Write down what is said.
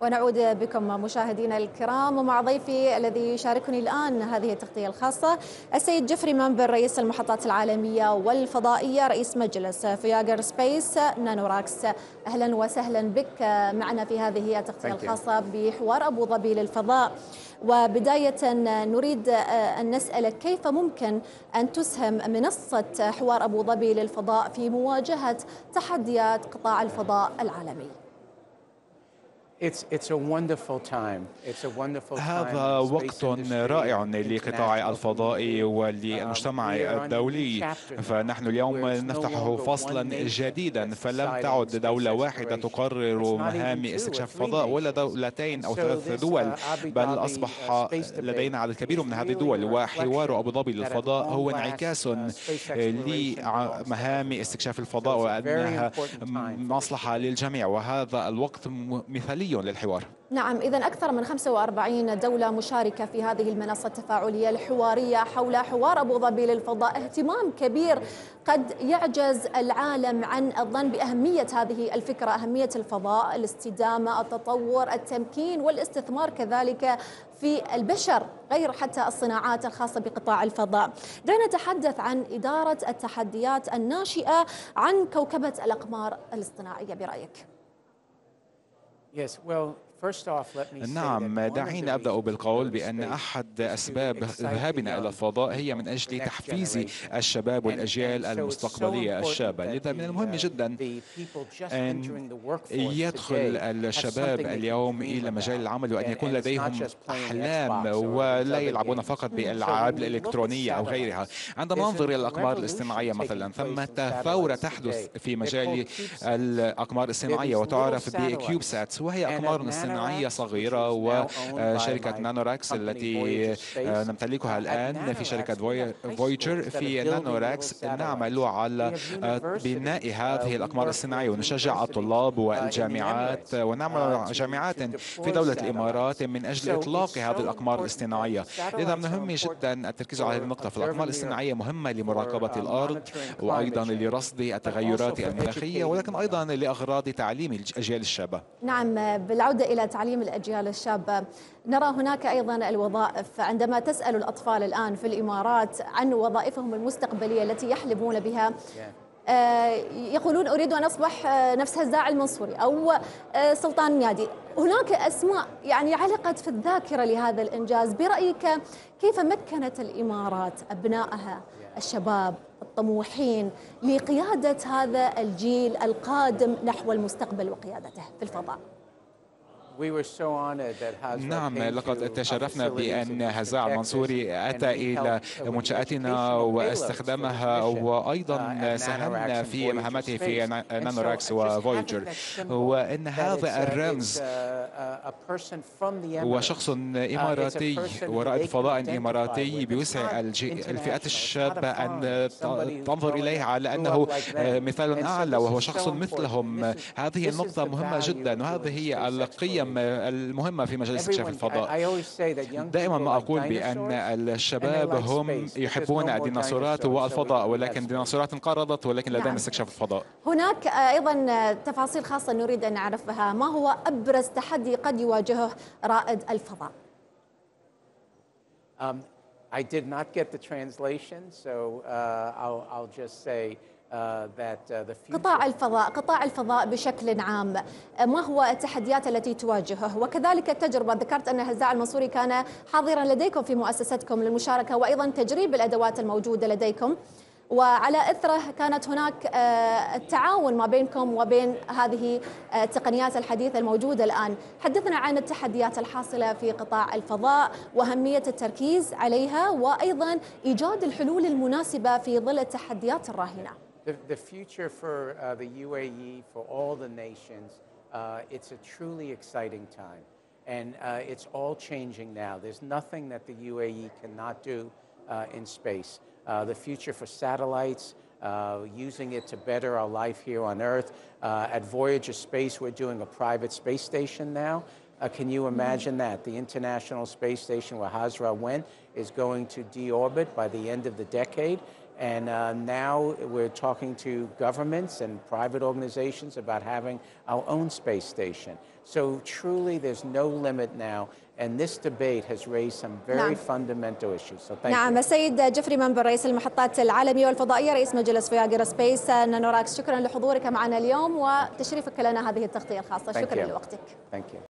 ونعود بكم مشاهدينا الكرام ومع ضيفي الذي يشاركني الآن هذه التغطية الخاصة السيد جيفري مامبر رئيس المحطات العالمية والفضائية رئيس مجلس فياجر سبيس نانوراكس. أهلا وسهلا بك معنا في هذه التغطية الخاصة بحوار أبو ظبي للفضاء. وبداية نريد أن نسألك كيف ممكن أن تسهم منصة حوار أبو ظبي للفضاء في مواجهة تحديات قطاع الفضاء العالمي؟ هذا وقت رائع لقطاع الفضاء وللمجتمع الدولي، فنحن اليوم نفتح فصلا جديدا، فلم تعد دولة واحدة تقرر مهام استكشاف الفضاء ولا دولتين أو 3 دول، بل أصبح لدينا عدد كبير من هذه الدول. وحوار أبو ظبي للفضاء هو انعكاس لمهام استكشاف الفضاء وأنها مصلحة للجميع، وهذا الوقت مثالي للحوار. نعم، إذا أكثر من 45 دولة مشاركة في هذه المنصة التفاعلية الحوارية حول حوار أبو ظبي للفضاء، اهتمام كبير قد يعجز العالم عن الظن بأهمية هذه الفكرة، أهمية الفضاء، الاستدامة، التطور، التمكين والاستثمار كذلك في البشر غير حتى الصناعات الخاصة بقطاع الفضاء. دعنا نتحدث عن إدارة التحديات الناشئة عن كوكبة الأقمار الاصطناعية برأيك. نعم، دعيني أبدأ بالقول بأن أحد أسباب ذهابنا إلى الفضاء هي من أجل تحفيز الشباب والأجيال المستقبلية الشابة. لذا من المهم جدا أن يدخل الشباب اليوم إلى مجال العمل وأن يكون لديهم أحلام ولا يلعبون فقط بالألعاب الإلكترونية أو غيرها. عندما ننظر إلى الأقمار الاصطناعية مثلا، ثمة ثورة تحدث في مجال الأقمار الاصطناعية وتعرف بكيوب ساتس، وهي أقمار اصطناعية صغيرة، وشركة نانوراكس التي نمتلكها الآن في شركة فويجر في نانوراكس نعمل على بناء هذه الأقمار الصناعية، ونشجع الطلاب والجامعات ونعمل مع جامعات في دولة الإمارات من أجل إطلاق هذه الأقمار الاصطناعية. لذا مهم جدا التركيز على هذه النقطة، فالأقمار الاصطناعية مهمة لمراقبة الأرض وأيضا لرصد التغيرات المناخية، ولكن أيضا لأغراض تعليم الأجيال الشابة. نعم، بالعودة إلى تعليم الأجيال الشابة، نرى هناك أيضا الوظائف. عندما تسأل الأطفال الآن في الإمارات عن وظائفهم المستقبلية التي يحلمون بها، يقولون أريد أن أصبح نفس هزاع المنصوري أو سلطان ميادي. هناك أسماء يعني علقت في الذاكرة لهذا الإنجاز. برأيك كيف مكنت الإمارات أبنائها الشباب الطموحين لقيادة هذا الجيل القادم نحو المستقبل وقيادته في الفضاء؟ نعم، لقد تشرفنا بأن هزاع المنصوري أتى إلى منشآتنا واستخدمها، وأيضا ساهمنا في مهمته في نانوراكس وفويجر، وأن هذا الرمز وشخص إماراتي ورائد فضاء إماراتي بوسع الفئات الشابة أن تنظر إليه على أنه مثال أعلى وهو شخص مثلهم. هذه النقطة مهمة جدا، وهذه هي القيم المهمة في مجال استكشاف الفضاء. دائما ما أقول بأن الشباب هم يحبون الديناصورات والفضاء، ولكن الديناصورات انقرضت ولكن لدينا استكشاف الفضاء. هناك أيضا تفاصيل خاصة نريد أن نعرفها. ما هو أبرز تحدي قد يواجهه رائد الفضاء؟ I did not get the translation, so I'll just say قطاع الفضاء بشكل عام، ما هو التحديات التي تواجهه؟ وكذلك التجربة، ذكرت أن هزاع المنصوري كان حاضرا لديكم في مؤسستكم للمشاركة وأيضا تجريب الأدوات الموجودة لديكم، وعلى إثره كانت هناك التعاون ما بينكم وبين هذه التقنيات الحديثة الموجودة الآن. حدثنا عن التحديات الحاصلة في قطاع الفضاء وأهمية التركيز عليها وأيضا إيجاد الحلول المناسبة في ظل التحديات الراهنة. The future for the UAE, for all the nations, it's a truly exciting time. And it's all changing now. There's nothing that the UAE cannot do in space. The future for satellites, using it to better our life here on Earth. At Voyager Space, we're doing a private space station now. Can you imagine that? The International Space Station where Hazra went is going to deorbit by the end of the decade. And now we're talking to governments and private organizations about having our own space station. So truly there's no limit now. And this debate has raised some very fundamental issues. So thank you. السيد جيفري منبر رئيس المحطات العالمية والفضائية رئيس مجلس فياجرا سبيس نانوراكس، شكرا لحضورك معنا اليوم وتشريفك لنا هذه التغطية الخاصة. شكرا لوقتك. Thank you.